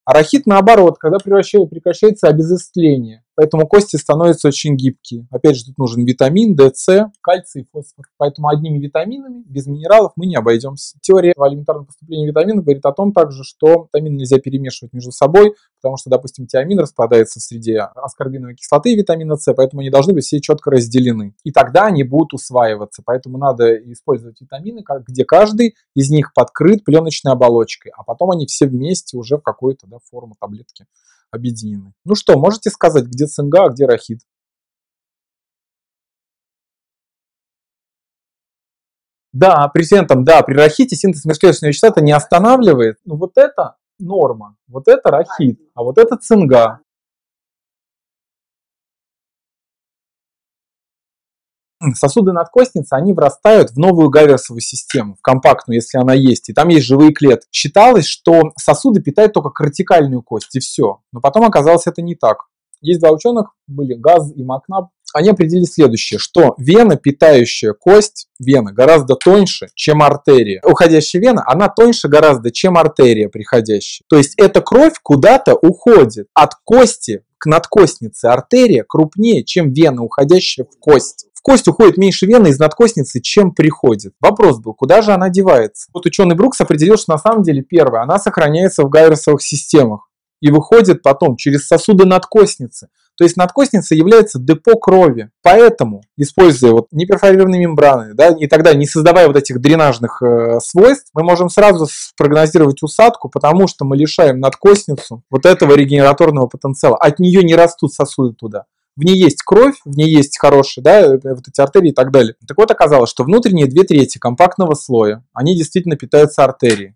А рахит наоборот, когда прекращается обезостление. Поэтому кости становятся очень гибкие. Опять же, тут нужен витамин D, С, кальций и фосфор. Поэтому одними витаминами, без минералов мы не обойдемся. Теория элементарного поступления витаминов говорит о том также, что витамины нельзя перемешивать между собой, потому что, допустим, тиамин распадается в среде аскорбиновой кислоты и витамина С, поэтому они должны быть все четко разделены. И тогда они будут усваиваться. Поэтому надо использовать витамины, где каждый из них подкрыт пленочной оболочкой, а потом они все вместе уже в какую-то форму таблетки объединены. Ну что, можете сказать, где цинга, а где рахит? Да, при рахите синтез межклеточного вещества это не останавливает. Ну вот это норма, вот это рахит, а вот это цинга. Сосуды надкостницы, они врастают в новую гаверсовую систему, в компактную, если она есть, и там есть живые клетки. Считалось, что сосуды питают только кортикальную кость, и все. Но потом оказалось, это не так. Есть два ученых, были Газ и Макнаб, они определили следующее, что вена, питающая кость, вена гораздо тоньше, чем артерия. Уходящая вена, она тоньше гораздо, чем артерия приходящая. То есть эта кровь куда-то уходит от кости к надкостнице. Артерия крупнее, чем вена, уходящая в кость. В кость уходит меньше вены из надкостницы, чем приходит. Вопрос был, куда же она девается? Вот ученый Брукс определил, что на самом деле первое, она сохраняется в гаверсовых системах и выходит потом через сосуды надкостницы. То есть надкостница является депо крови. Поэтому, используя неперфорированные мембраны, и тогда не создавая этих дренажных свойств, мы можем сразу спрогнозировать усадку, потому что мы лишаем надкостницу этого регенераторного потенциала. От нее не растут сосуды туда. В ней есть кровь, в ней есть хорошие, эти артерии и так далее. Так вот, оказалось, что внутренние 2/3 компактного слоя, они действительно питаются артерией.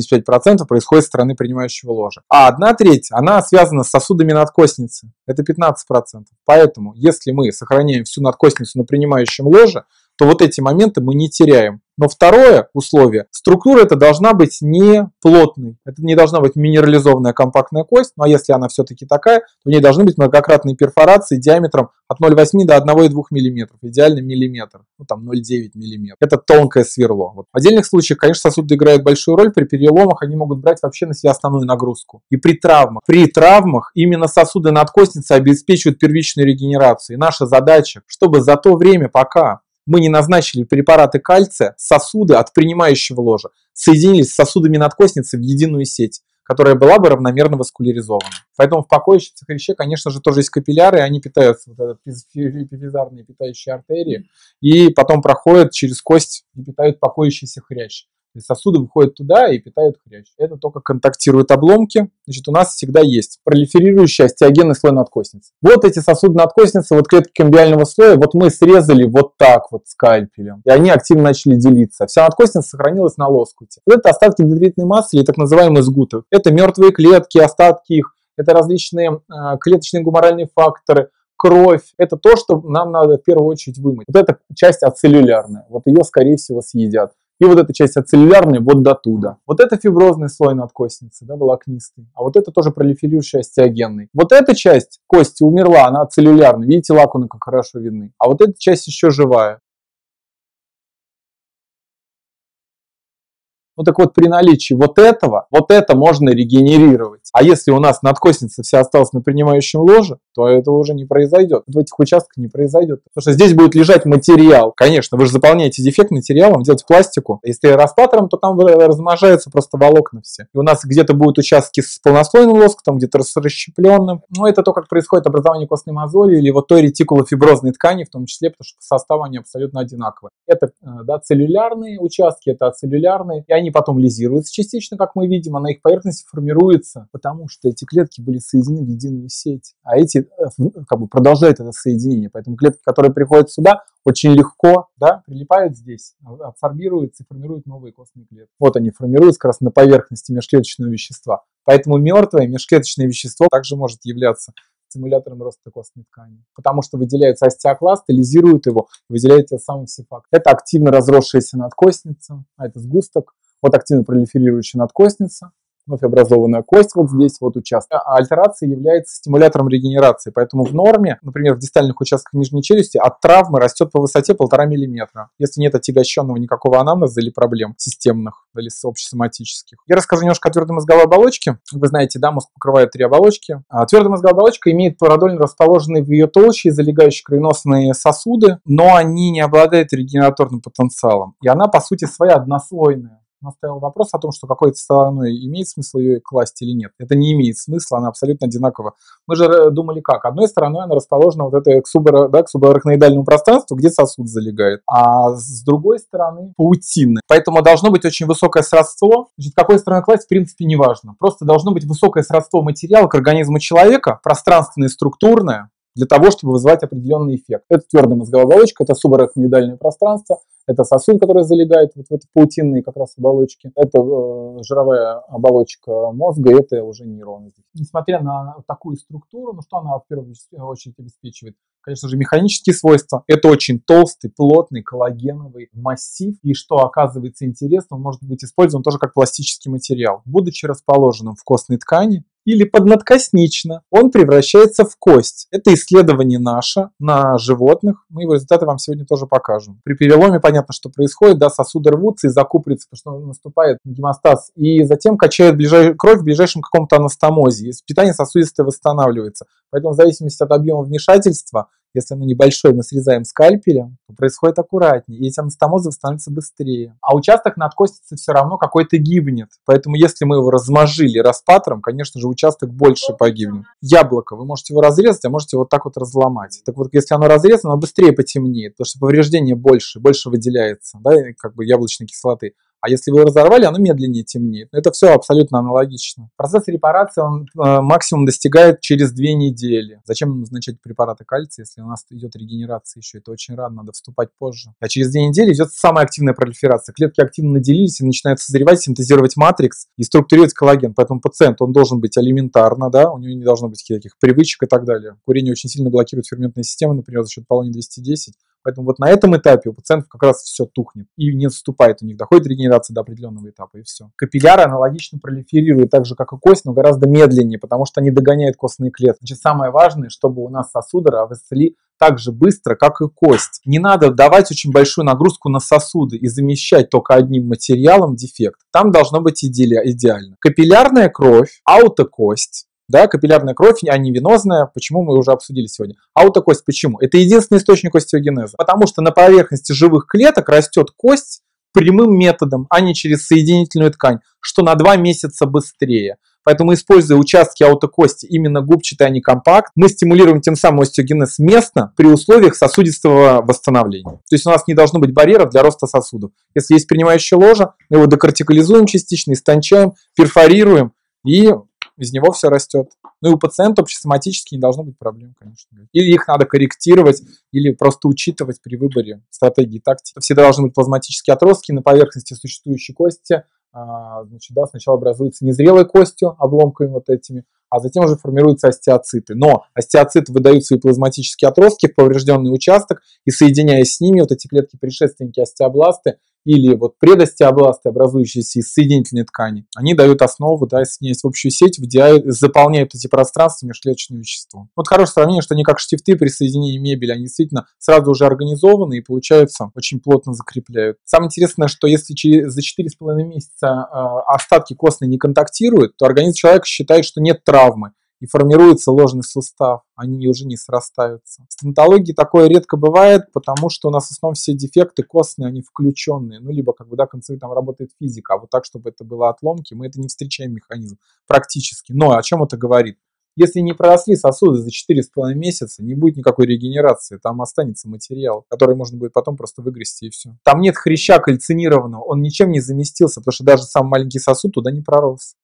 85% происходит со стороны принимающего ложа. А 1/3, она связана с сосудами надкостницы. Это 15%. Поэтому, если мы сохраняем всю надкостницу на принимающем ложе, то эти моменты мы не теряем. Но второе условие, структура эта должна быть не плотной. Это не должна быть минерализованная компактная кость, но если она все-таки такая, то в ней должны быть многократные перфорации диаметром от 0,8 до 1,2 мм. Идеально миллиметр, 0,9 мм. Это тонкое сверло. В отдельных случаях, конечно, сосуды играют большую роль. При переломах они могут брать вообще на себя основную нагрузку. И при травмах именно сосуды надкостницы обеспечивают первичную регенерацию. И наша задача, чтобы за то время, пока мы не назначили препараты кальция, сосуды от принимающего ложа соединились с сосудами надкостницы в единую сеть, которая была бы равномерно васкуляризована. Поэтому в покоящемся хряще, конечно же, тоже есть капилляры, они питаются, эпифизарные питающие артерии, и потом проходят через кость и питают покоящийся хрящ. То есть сосуды выходят туда и питают хрящ. Это только контактируют обломки. Значит, у нас всегда есть пролиферирующий остеогенный слой надкостницы. Эти сосуды надкостницы, клетки камбиального слоя, мы срезали так скальпелем. И они активно начали делиться. Вся надкостница сохранилась на лоскуте. Это остатки дендритной массы или так называемые сгуты. Это мертвые клетки, остатки их. Это различные клеточные гуморальные факторы. Кровь – это то, что нам надо в первую очередь вымыть. Эта часть ацеллюлярная. Ее, скорее всего, съедят. И эта часть ацеллюлярная до туда. Это фиброзный слой надкостницы, волокнистый. А это тоже пролиферирующий остеогенный. Эта часть кости умерла, она ацеллюлярная. Видите, лакуны как хорошо видны. А эта часть еще живая. При наличии этого, это можно регенерировать. А если у нас надкостница вся осталась на принимающем ложе, то этого уже не произойдет. В этих участках не произойдет. Потому что здесь будет лежать материал. Конечно, вы же заполняете дефект материалом, делаете пластику. Если распатором, то там размножаются просто волокна все. И у нас где-то будут участки с полнослойным лоскутом, где-то с расщепленным. Это то, как происходит образование костной мозоли или той ретикулофиброзной ткани, в том числе, потому что по составу они абсолютно одинаковые. Это целлюлярные участки, это ацеллюлярные, и они потом лизируются частично, как мы видим, а на их поверхности формируется, потому что эти клетки были соединены в единую сеть, а эти продолжают это соединение. Поэтому клетки, которые приходят сюда, очень легко прилипают здесь, абсорбируются и формируют новые костные клетки. Они формируются как раз на поверхности межклеточного вещества. Поэтому мертвое межклеточное вещество также может являться стимулятором роста костной ткани, потому что выделяются остеокласты, лизируют его, выделяется самый сифакт. Это активно разросшаяся надкостница, а это сгусток. Активно пролиферирующая надкостница, вновь образованная кость вот здесь, вот участок. А альтерация является стимулятором регенерации, поэтому в норме, например, в дистальных участках нижней челюсти от травмы растет по высоте 1,5 мм, если нет отягощенного никакого анамнеза или проблем системных или общесоматических. Я расскажу немножко о твердой мозговой оболочке. Вы знаете, да, мозг покрывает 3 оболочки. Твердая мозговая оболочка имеет продольно расположенные в ее толще залегающие кровеносные сосуды, но они не обладают регенераторным потенциалом. И она, по сути своя, однослойная. Она ставила вопрос о том, что какой-то стороной имеет смысл ее класть или нет. Это не имеет смысла, она абсолютно одинакова. Мы же думали как? Одной стороной она расположена вот это к субарахноидальному пространству, где сосуд залегает, а с другой стороны паутины. Поэтому должно быть очень высокое сродство. Значит, какой стороной класть, в принципе, не важно. Просто должно быть высокое сродство материала к организму человека, пространственное и структурное, для того, чтобы вызвать определенный эффект. Это твердая мозговая оболочка, это субарахноидальное пространство, это сосуд, который залегает вот в эти паутинные как раз оболочки, это жировая оболочка мозга, это уже нейроны. Несмотря на такую структуру, ну что она в первую очередь обеспечивает? Конечно же, механические свойства. Это очень толстый, плотный, коллагеновый массив, и что оказывается интересно, он может быть использован тоже как пластический материал. Будучи расположенным в костной ткани, или поднадкоснично, он превращается в кость. Это исследование наше на животных. Мы его результаты вам сегодня тоже покажем. При переломе понятно, что происходит. Да, сосуды рвутся и закупорятся, потому что наступает гемостаз. И затем качает кровь в ближайшем каком-то анастомозе. И питание сосудистое восстанавливается. Поэтому в зависимости от объема вмешательства, если оно небольшое, мы срезаем скальпелем, то происходит аккуратнее, и эти анастомозы восстанавливаются быстрее. А участок надкостицы все равно какой-то гибнет. Поэтому если мы его размажили распатором, конечно же, участок больше погибнет. Яблоко, вы можете его разрезать, а можете вот так вот разломать. Так вот, если оно разрезано, оно быстрее потемнеет, потому что повреждение больше выделяется, да, как бы яблочной кислоты. А если вы его разорвали, оно медленнее темнеет. Это все абсолютно аналогично. Процесс репарации он максимум достигает через 2 недели. Зачем назначать препараты кальция, если у нас идет регенерация еще? Это очень рано, надо вступать позже. А через 2 недели идет самая активная пролиферация. Клетки активно наделились и начинают созревать, синтезировать матрикс и структурировать коллаген. Поэтому пациент, он должен быть алиментарно, да, у него не должно быть никаких привычек и так далее. Курение очень сильно блокирует ферментные системы, например, за счет полоний-210. Поэтому вот на этом этапе у пациентов как раз все тухнет и не наступает у них, доходит регенерация до определенного этапа и все. Капилляры аналогично пролиферируют так же, как и кость, но гораздо медленнее, потому что они догоняют костные клетки. Значит, самое важное, чтобы у нас сосуды росли так же быстро, как и кость. Не надо давать очень большую нагрузку на сосуды и замещать только одним материалом дефект. Там должно быть идеально. Капиллярная кровь, аутокость. Да, капиллярная кровь, а не венозная. Почему мы уже обсудили сегодня? Аутокость почему? Это единственный источник остеогенеза. Потому что на поверхности живых клеток растет кость прямым методом, а не через соединительную ткань, что на 2 месяца быстрее. Поэтому, используя участки аутокости именно губчатые, а не компакт, мы стимулируем тем самым остеогенез местно при условиях сосудистого восстановления. То есть у нас не должно быть барьеров для роста сосудов. Если есть принимающее ложе, мы его декортикализуем частично, истончаем, перфорируем, и из него все растет. Ну и у пациента общесоматически не должно быть проблем, конечно. Или их надо корректировать, или просто учитывать при выборе стратегии тактики. Всегда должны быть плазматические отростки на поверхности существующей кости. Значит, да, сначала образуются незрелой костью, обломками вот этими, а затем уже формируются остеоциты. Но остеоциты выдают свои плазматические отростки в поврежденный участок, и соединяясь с ними, вот эти клетки-предшественники остеобласты, или вот предостеобласты, образующиеся из соединительной ткани, они дают основу, да, соединяясь в общую сеть, заполняют эти пространства межклеточным веществом. Вот хорошее сравнение, что они как штифты при соединении мебели, они действительно сразу уже организованы и, получается, очень плотно закрепляют. Самое интересное, что если за 4,5 месяца остатки костные не контактируют, то организм человека считает, что нет травмы, и формируется ложный сустав, они уже не срастаются. В стоматологии такое редко бывает, потому что у нас в основном все дефекты костные, они включенные, ну, либо как бы, да, там работает физика, а вот так, чтобы это было отломки, мы это не встречаем механизм практически. Но о чем это говорит? Если не проросли сосуды за 4,5 месяца, не будет никакой регенерации, там останется материал, который можно будет потом просто выгрести и все. Там нет хряща кальцинированного, он ничем не заместился, потому что даже самый маленький сосуд туда не пророс.